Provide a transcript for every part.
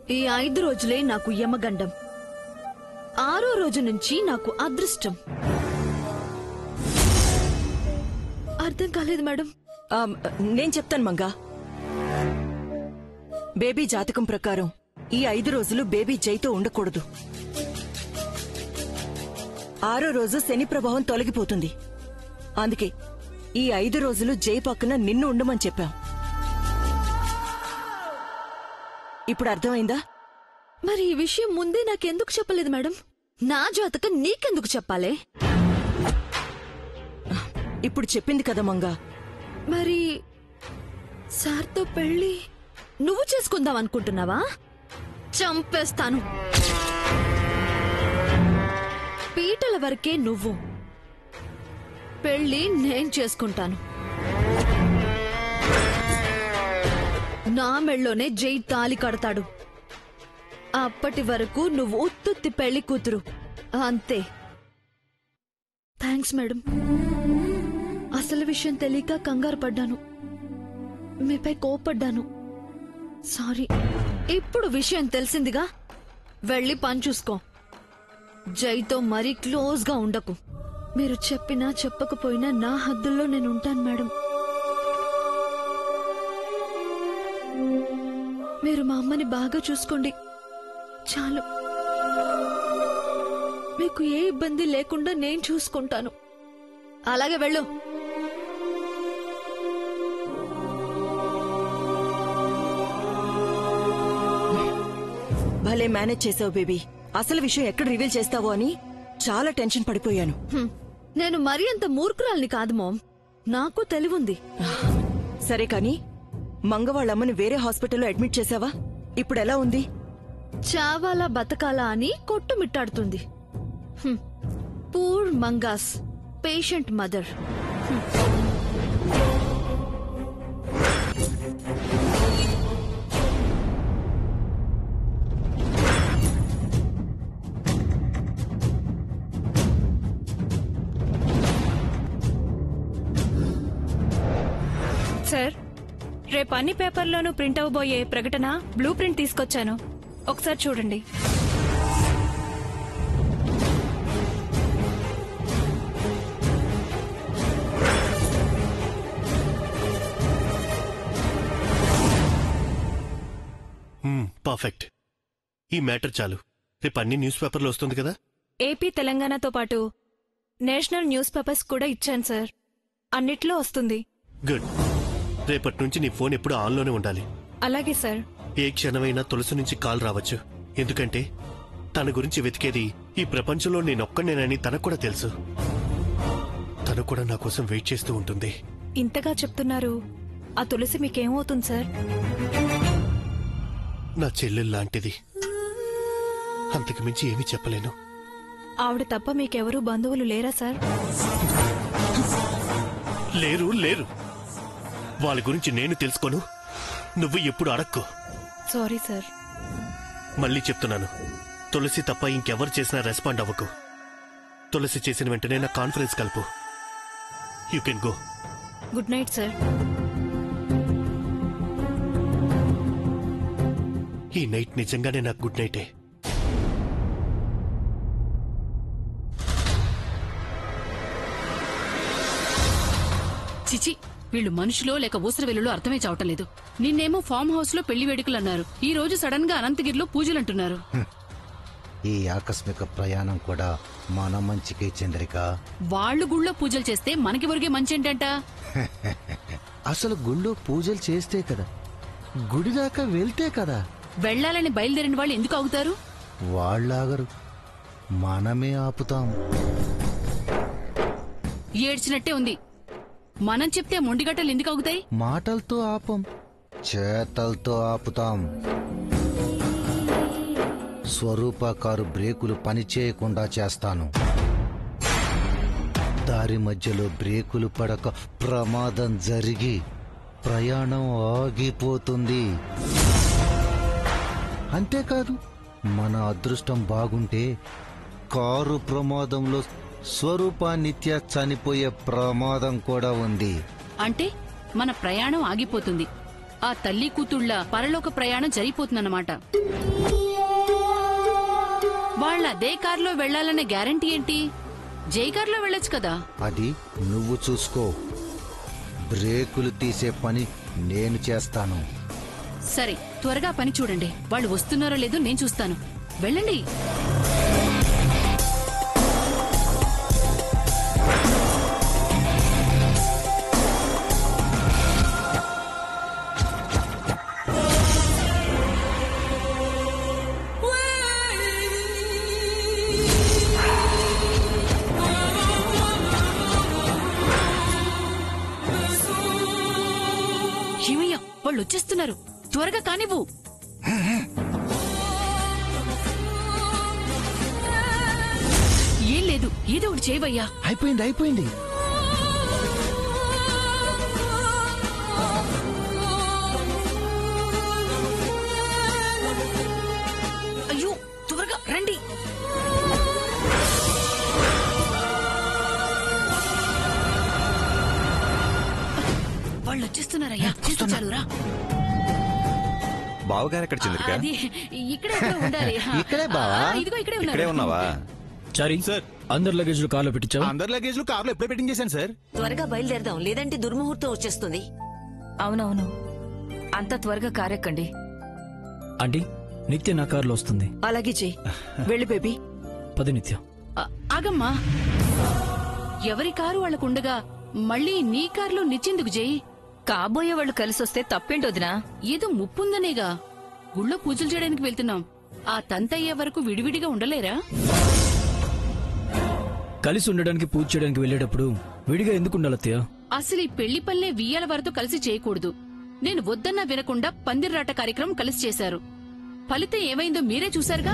ఈ 5 రోజులే నాకు యమగండం. 6వ రోజు నుంచి నాకు అదృష్టం. అర్థం కాలేదు మేడం. నేను చెప్తాను మంగా. బేబీ జాతకం ప్రకారం ఈ 5 రోజులు బేబీ జైతో ఉండకూడదు. 6వ రోజు శని ప్రభావం తొలగిపోతుంది. అందుకే ఈ 5 రోజులు జై పక్కన నిన్ను ఉండమని చెప్పాం. ఇప్పుడు అర్థమైందా? మరి ఈ విషయం ముందే నాకెందుకు చెప్పలేదు మేడం? నా జాతకం నీకెందుకు చెప్పాలే? ఇప్పుడు చెప్పింది కదా మంగా. మరి సార్తో పెళ్లి నువ్వు చేసుకుందాం అనుకుంటున్నావా? చంపేస్తాను. పీటల వరకే నువ్వు, పెళ్లి నేను చేసుకుంటాను. నా మెళ్ళోనే జై తాలి కడతాడు. అప్పటి వరకు నువ్వు ఉత్తుత్తి పెళ్లి కూతురు అంతే. Thanks madam. అసలు విషయం తెలియక కంగారు పడ్డాను, మీపై కోపడ్డాను. సారీ. ఇప్పుడు విషయం తెలిసిందిగా, వెళ్ళి పని చూసుకో. జైతో మరీ క్లోజ్ గా ఉండకు. మీరు చెప్పినా చెప్పకపోయినా నా హద్దుల్లో నేను ఉంటాను మేడం. మీరు మా అమ్మని బాగా చూసుకోండి చాలు. మీకు ఏ ఇబ్బంది లేకుండా నేను చూసుకుంటాను. అలాగే వెళ్ళు. భలే మేనేజ్ చేసావు బేబీ. అసలు విషయం ఎక్కడ రివీల్ చేస్తావో అని చాలా టెన్షన్ పడిపోయాను. నేను మరీ అంత మూర్ఖురాల్ని కాదు మామ్, నాకు తెలివుంది. సరే కాని మంగ వాళ్ళమ్మని వేరే హాస్పిటల్లో అడ్మిట్ చేసావా? ఇప్పుడు ఎలా ఉంది? చావాలా బతకాలా అని కొట్టుమిట్టాడుతుంది. పూర్ మంగాస్ పేషెంట్ మదర్. సార్, రేపు అన్ని పేపర్లోనూ ప్రింట్ అవబోయే ప్రకటన బ్లూ ప్రింట్ తీసుకొచ్చాను, ఒకసారి చూడండి. పర్ఫెక్ట్. ఈ మ్యాటర్ చాలు. రేపు అన్ని న్యూస్ పేపర్లు వస్తుంది కదా? ఏపీ తెలంగాణతో పాటు నేషనల్ న్యూస్ పేపర్స్ కూడా ఇచ్చాను సార్, అన్నిట్లో వస్తుంది. గుడ్. రేపటి నుంచి నీ ఫోన్ ఎప్పుడు ఆన్లోనే ఉండాలి. అలాగే సార్. ఏ క్షణమైనా తులసి నుంచి కాల్ రావచ్చు. ఎందుకంటే తన గురించి వెతికేది ఈ ప్రపంచంలో నేనొక్కనేనని తనకు కూడా తెలుసు. తను కూడా నా కోసం వెయిట్ చేస్తూ ఉంటుంది. ఇంతగా చెప్తున్నారు, ఆ తులసి మీకేమవుతుంది సార్? నా చెల్లెల్లాంటిది. అంతకు మించి ఏమీ చెప్పలేను. ఆవిడ తప్ప మీకెవరూ బంధువులు లేరా సార్? లేరు లేరు. వాళ్ళ గురించి నేను తెలుసుకోను, నువ్వు ఎప్పుడు అడక్కు. Sorry sir. మళ్ళీ చెప్తున్నాను, తులసి తప్ప ఇంకెవరు చేసినా రెస్పాండ్ అవ్వకు. తులసి చేసిన వెంటనే నా కాన్ఫరెన్స్ కలుపు. You can go. Good night sir. ఈ నైట్ నిజంగానే నాకు గుడ్ నైటే. చిచి, వీళ్ళు మనుషులో లేక ఊసర వెల్లులో అర్థమే చావటలేదు. నిన్నేమో ఫామ్ హౌస్ లో పెళ్లి వేడుకలన్నారు, ఈ రోజు సడన్ గా అనంతగిరిలో పూజలంటున్నారు. ఈ ఆకస్మిక ప్రయాణం కూడా మన మంచికే చంద్రిక. వాళ్ళు గుళ్ళో పూజలు చేస్తే మనకి ఒరిగే మంచి ఏంటంట? అసలు గుళ్ళో పూజలు చేస్తే కదా, గుడి దాకా వెళ్తే కదా. వెళ్లాలని బయలుదేరిన వాళ్ళు ఎందుకు ఆగుతారు? వాళ్ళాగరు, మనమే ఆపుతాం. ఏడ్చినట్టే ఉంది. మనం చెప్తే మొండిగట్టలు ఎందుకు ఆగుతాయి? మాటలతో ఆపం, చేతలతో ఆపుతాం. స్వరూప కారు బ్రేకులు పనిచేయకుండా చేస్తాను. దారి మధ్యలో బ్రేకులు పడక ప్రమాదం జరిగి ప్రయాణం ఆగిపోతుంది. అంతేకాదు, మన అదృష్టం బాగుంటే కారు ప్రమాదంలో స్వరూప నిత్య చనిపోయే ప్రమాదం కూడా ఉంది. అంటే మన ప్రయాణం ఆగిపోతుంది, ఆ తల్లి కూతుళ్ల పరలోక ప్రయాణం జరిగిపోతుందన్నమాట. వాళ్ళ అదే కారులో వెళ్లాలనే గ్యారంటీ ఏంటి? జై కారులో వెళ్ళొచ్చు కదా. అది నువ్వు చూసుకో. బ్రేకులు తీసే పని నేను చేస్తాను. సరే, త్వరగా పని చూడండి. వాళ్ళు వస్తున్నారో లేదో నేను చూస్తాను. వెళ్ళండి. ఏమయ్యా, వాళ్ళు వచ్చేస్తున్నారు. త్వరగా కానివ్వు. ఏం లేదు, ఏదో ఒకటి చేయవయ్యా. అయిపోయింది. అయ్యో, త్వరగా రండి. వాళ్ళు వచ్చేస్తున్నారయ్యా. చాలురా. బావగారు ఎక్కడ చంద్రిక? అది ఇక్కడే ఉండాలి. ఇక్కడే బావా? ఇదిగో ఇక్కడే ఇక్కడే ఉన్నావా? చారీ సార్, అందరి లగేజ్లు కార్లో పెట్టించావా? అందరి లగేజ్లు కార్లో ఎప్పుడే పెట్టింగ్ చేశాను సార్. త్వరగా బయలుదేరదాం, లేదంటే దుర్ముహూర్తం వచ్చేస్తుంది. అవునవును, అంత త్వరగా కారెక్కండి. ఆంటీ, నిత్య నా కార్లో వస్తుంది. అలాగే చెయ్యి. వెళ్ళు బేబీ. పది నిత్య. ఆగమ్మా, ఎవరి కారు వాళ్ళకుండగా మళ్ళీ నీ కారులో నిచ్చెందుకు జై? కాబోయే వాళ్ళు కలిసొస్తే తప్పేంటొదినా? ఏదో ముప్పుందనేగా గుళ్ళో పూజలు చేయడానికి వెళ్తున్నాం. ఆ తంతయ్యే వరకు విడివిడిగా ఉండలేరా? కలిసి ఉండడానికి పూజ చేయడానికి వెళ్ళేటప్పుడు విడిగా ఎందుకు ఉండాలత్తయ్య? అసలు ఈ పెళ్లి పల్లె వియ్యాల వారితో కలిసి చేయకూడదు. నేను వద్దన్నా వినకుండా పందిర్రాట కార్యక్రమం కలిసి చేశారు. ఫలితం ఏమైందో మీరే చూశారుగా.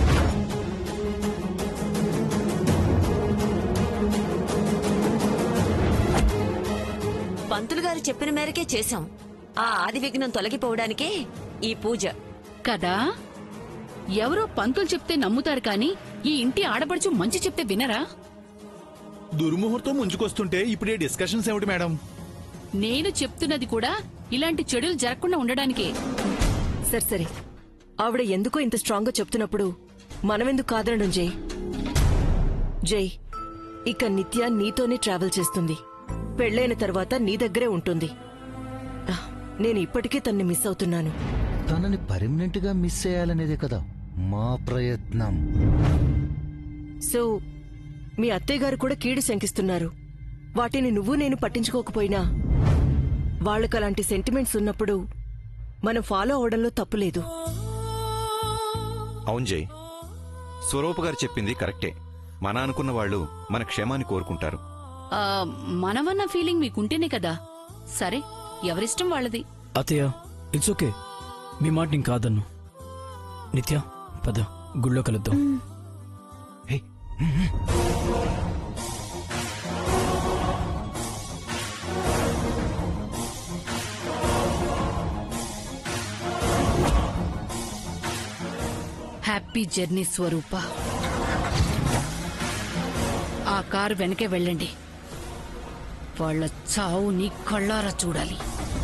పంతులు గారు చెప్పిన మేరకే చేశాం. ఆ ఆది విఘ్నం తొలగిపోవడానికే ఈ పూజ కదా. ఎవరో పంతులు చెప్తే నమ్ముతారు కాని ఈ ఇంటి ఆడపడుచు మంచి చెప్తే వినరా? దుర్ముహూర్తం ముంచుకొస్తుంటే ఇప్పుడే డిస్కషన్స్ ఏమిటి మేడం? నేను చెప్తున్నది కూడా ఇలాంటి చెడులు జరగకుండా ఉండడానికే. సరే, ఆవిడ ఎందుకో ఇంత స్ట్రాంగ్ గా చెప్తున్నప్పుడు మనమెందుకు కాదనడం జై? జై, ఇక నిత్య నీతోనే ట్రావెల్ చేస్తుంది. పెళ్ళైన తర్వాత నీ దగ్గరే ఉంటుంది. నేను ఇప్పటికే తన్ని మిస్ అవుతున్నాను. తనని పర్మనెంట్ గా మిస్ చేయాలనేదే కదా మా ప్రయత్నం. సో మీ అత్తయ్య గారు కూడా కీడు శంకిస్తున్నారు. వాటిని నువ్వు నేను పట్టించుకోకపోయినా వాళ్ళకు అలాంటి సెంటిమెంట్స్ ఉన్నప్పుడు మనం ఫాలో అవడంలో తప్పులేదు. అవును జై, స్వరూప గారు చెప్పింది కరెక్టే. మన అనుకున్న వాళ్ళు మన క్షేమాన్ని కోరుకుంటారు. మనమన్న ఫీలింగ్ మీకుంటేనే కదా. సరే, ఎవరిష్టం వాళ్ళది. అత్తయ్య, ఇట్స్ ఓకే. మీ మాట నేను కాదన్ను. నిత్య, పద, గుళ్ళో కలుద్దాం. Happy journey Swaroopa. ఆ కారు వెనకే వెళ్ళండి. వాళ్ళ చావు నీ కళ్ళారా చూడాలి.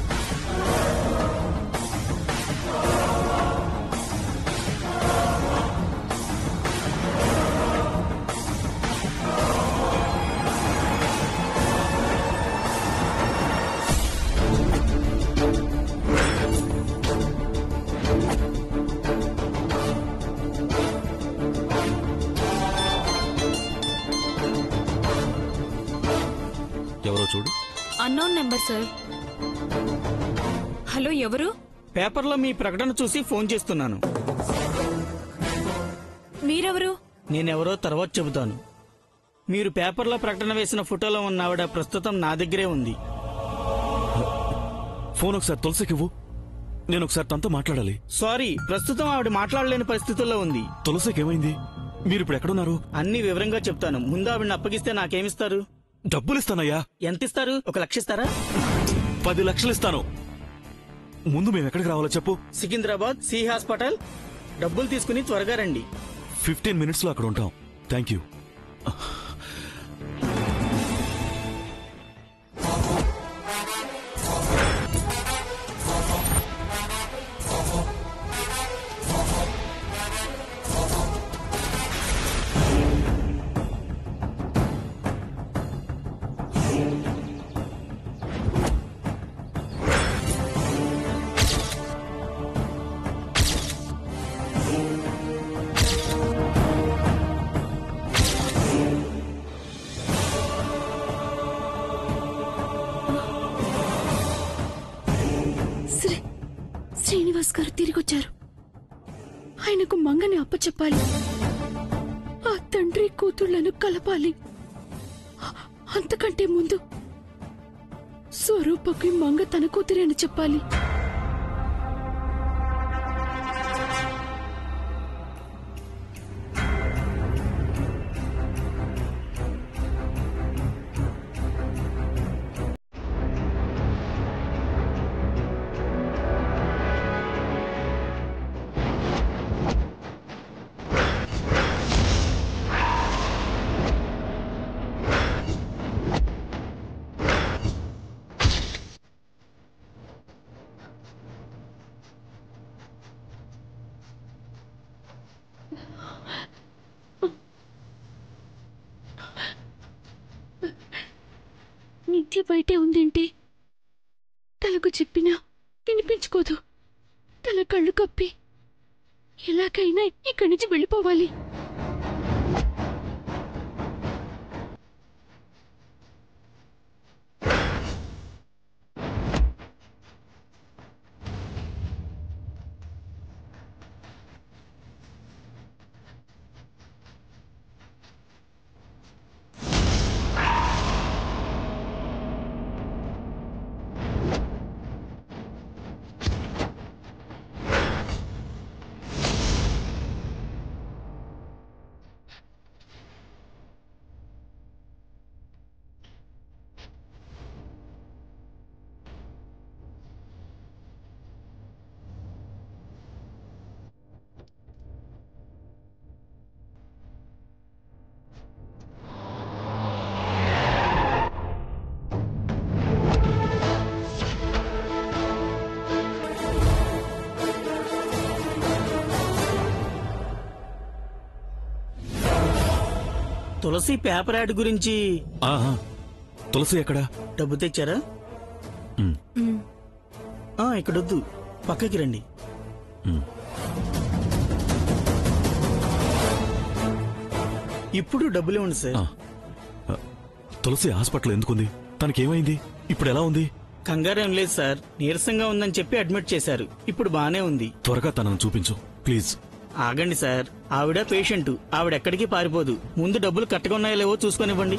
ఎవరో చూడు. Unknown number sir. హలో, ఎవరు? పేపర్లో మీ ప్రకటన చూసి ఫోన్ చేస్తున్నాను. మీరెవరు? నేనెవరో తర్వాత చెబుతాను. మీరు పేపర్లో ప్రకటన వేసిన ఫోటోలో ఉన్న ఆవిడ ప్రస్తుతం నా దగ్గరే ఉంది. ఫోన్ ఒకసారి తులసికివ్వు. నేను ఒకసారి తనతో మాట్లాడాలి. సారీ, ప్రస్తుతం ఆవిడ మాట్లాడలేని పరిస్థితుల్లో ఉంది. తులసికి ఏమైంది? మీరు ఇప్పుడు ఎక్కడున్నారు? అన్ని వివరంగా చెప్తాను. ముందు ఆవిడని అప్పగిస్తే నాకేమిస్తారు? డబ్బులు ఇస్తానయ్యా. ఎంత ఇస్తారు? 1 లక్ష ఇస్తారా? 10 లక్షలు ఇస్తాను. ముందు మేము ఎక్కడికి రావాలో చెప్పు. సికింద్రాబాద్ సి హాస్పిటల్. డబ్బులు తీసుకుని త్వరగా రండి. 15 minutes లో అక్కడ ఉంటాం. Thank you. శ్రీనివాస్ గారు తిరిగొచ్చారు. ఆయనకు మంగని అప్పచెప్పాలి. ఆ తండ్రి కూతుళ్లను కలపాలి. అంతకంటే ముందు స్వరూపకి మంగ తన కూతురే అని చెప్పాలి. నిత్య బయటే ఉందేంటి? తలకు చెప్పినా వినిపించుకోదు. తల కళ్ళు కప్పి ఎలాగైనా ఇక్కడి నుంచి వెళ్ళిపోవాలి. తులసి పేపర్ యాడ్ గురించి. తులసి ఎక్కడా? డబ్బు తెచ్చారా? ఇక్కడొద్దు, పక్కకి రండి. ఇప్పుడు డబ్బులు ఇవ్వండి సార్. తులసి హాస్పిటల్ ఎందుకుంది? తనకేమైంది? ఇప్పుడు ఎలా ఉంది? కంగారేం లేదు సార్, నీరసంగా ఉందని చెప్పి అడ్మిట్ చేశారు. ఇప్పుడు బానే ఉంది. త్వరగా తనను చూపించు ప్లీజ్. ఆగండి సార్, ఆవిడ పేషెంట్, ఆవిడెక్కడికి పారిపోదు. ముందు డబ్బులు కట్టకున్నాయో లేవో చూసుకొనివ్వండి.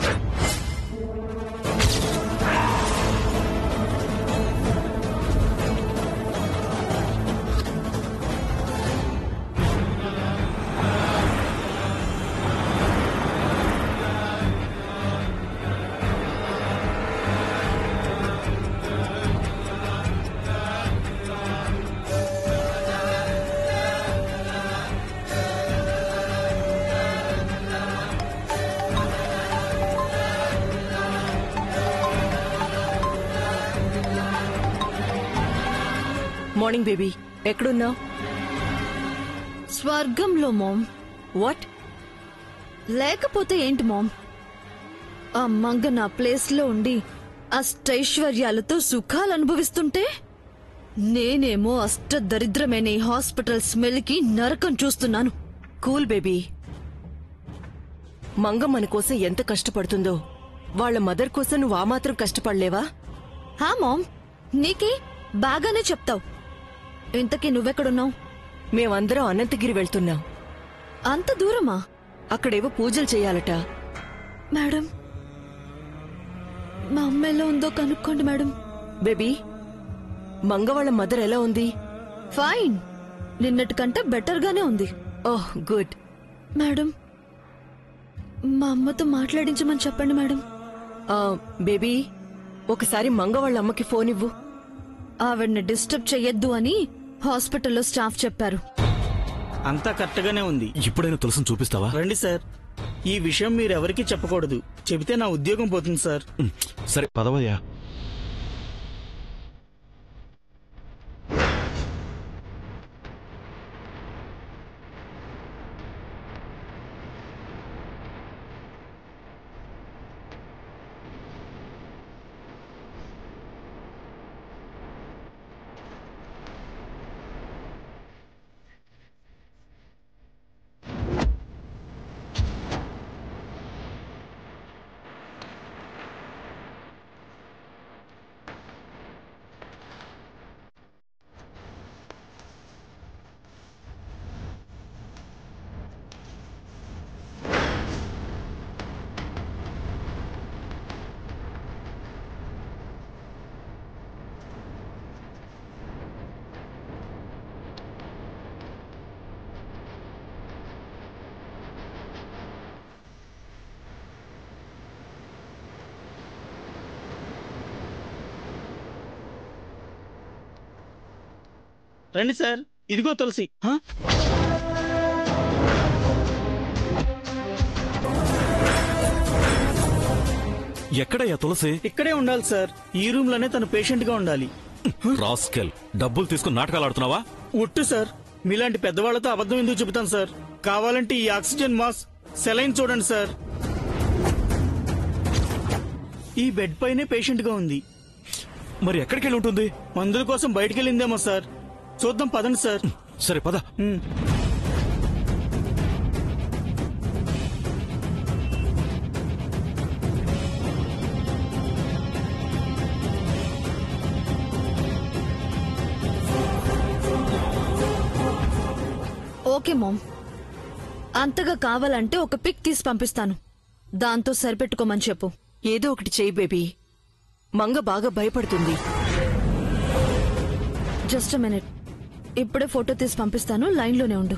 మార్నింగ్ బేబీ, ఎక్కడున్నావు? స్వర్గంలో మామ్. వాట్? లేకపోతే ఏంటి మామ్? ఆ మంగ నా ప్లేస్ లో ఉండి అష్టైశ్వర్యాలతో సుఖాలు అనుభవిస్తుంటే నేనేమో అష్టదరిద్రమైన ఈ హాస్పిటల్ స్మెల్ కి నరకం చూస్తున్నాను. Cool baby. మంగ మన కోసం ఎంత కష్టపడుతుందో వాళ్ళ మదర్ కోసం నువ్వు ఆ మాత్రం కష్టపడలేవా? హా మామ్, నీకే బాగానే చెప్తావు. ఇంతకీ నువ్వెక్కడున్నావు? మేమందరం అనంతగిరి వెళ్తున్నాం. అంత దూరమా? అక్కడేవో పూజలు చేయాలట. మేడం, మా అమ్మ ఎలా ఉందో కనుక్కోండి మేడం. బేబీ, మంగ వాళ్ళ మదర్ ఎలా ఉంది? ఫైన్, నిన్నటి కంటే బెటర్ గానే ఉంది. ఓహ్ గుడ్. మేడం, మా అమ్మతో మాట్లాడించమని చెప్పండి మేడం. బేబీ, ఒకసారి మంగ వాళ్ళ అమ్మకి ఫోన్ ఇవ్వు. ఆవిడ్ని డిస్టర్బ్ చెయ్యొద్దు అని హాస్పిటల్లో స్టాఫ్ చెప్పారు. అంతా కరెక్ట్గానే ఉంది. ఇప్పుడైనా తులసిని చూపిస్తావా? రండి సార్. ఈ విషయం మీరెవరికీ చెప్పకూడదు. చెబితే నా ఉద్యోగం పోతుంది సార్. సరే పదవయ్యా. రండి సార్, ఇదిగో తులసి. ఎక్కడయ్యా తులసి? ఇక్కడే ఉండాలి సార్. ఈ రూమ్ లోనే తను పేషెంట్ గా ఉండాలి. రాస్కెల్, డబ్బులు తీసుకుని నాటకాలు ఆడుతున్నావా? ఒట్టు సార్, మీలాంటి పెద్దవాళ్లతో అబద్ధం ఎందుకు చెబుతాను సార్? కావాలంటే ఈ ఆక్సిజన్ మాస్క్, సెలైన్ చూడండి సార్. ఈ బెడ్ పైనే పేషెంట్ గా ఉంది. మరి ఎక్కడికి వెళ్ళి ఉంటుంది? మందుల కోసం బయటికి వెళ్ళిందేమో సార్. చూద్దాం పదండి సార్. సరే పద. ఓకే మామ్, అంతగా కావాలంటే ఒక పిక్ తీసి పంపిస్తాను. దాంతో సరిపెట్టుకోమని చెప్పు. ఏదో ఒకటి చెయ్యి బేబీ, మంగ బాగా భయపడుతుంది. జస్ట్ మినిట్, ఇప్పుడే ఫోటో తీసి పంపిస్తాను. లైన్లోనే ఉండు.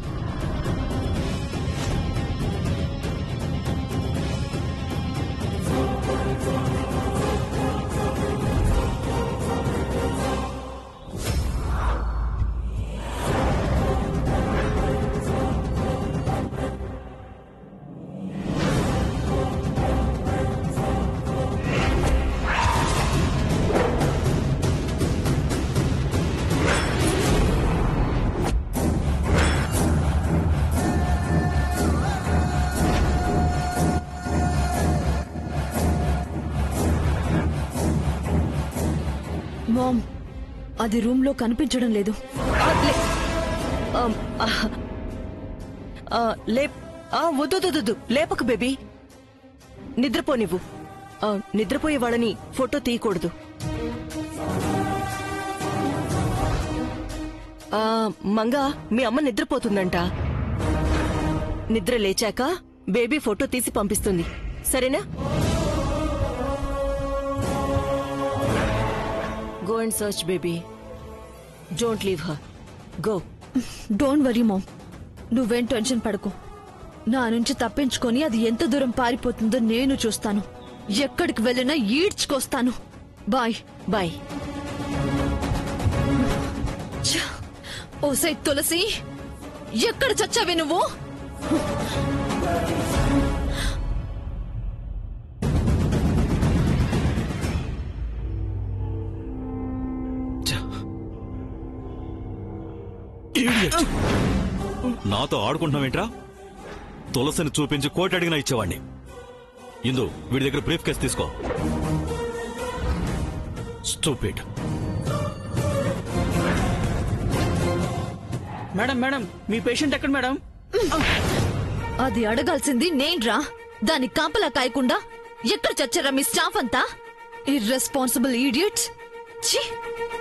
మామ్, అది రూమ్ లో కనిపించడం లేదు. వద్దు, లేపకు బేబీ, నిద్రపోనివ్వు. నిద్రపోయే వాళ్ళని ఫోటో తీయకూడదు. మంగా, మీ అమ్మ నిద్రపోతుందంట. నిద్ర లేచాక బేబీ ఫోటో తీసి పంపిస్తుంది, సరేనా? Go and search, baby. Don't leave her. Go. Don't worry mom, నువ్వేం టెన్షన్ పడకు. నా నుంచి తప్పించుకొని అది ఎంత దూరం పారిపోతుందో నేను చూస్తాను. ఎక్కడికి వెళ్ళినా ఈడ్చుకొస్తాను. బాయ్. బాయ్. ఓసై తులసి, ఎక్కడ చచ్చావే నువ్వు? నాతో ఆడుకుంటున్నావేంట్రా? తులసిని చూపించి కోటి అడిగినా ఇచ్చేవాడిని. ఇందు, వీడి దగ్గర బ్రీఫ్ కేసు తీసుకో. స్టూపిడ్. మేడం, మీ పేషెంట్ ఎక్కడ మేడం? అది అడగాల్సింది నేన్రా. దాన్ని కాపలా కాయకుండా ఎక్కడ చచ్చారా మీ స్టాఫ్ అంతా? Irresponsible idiots. ఛీ!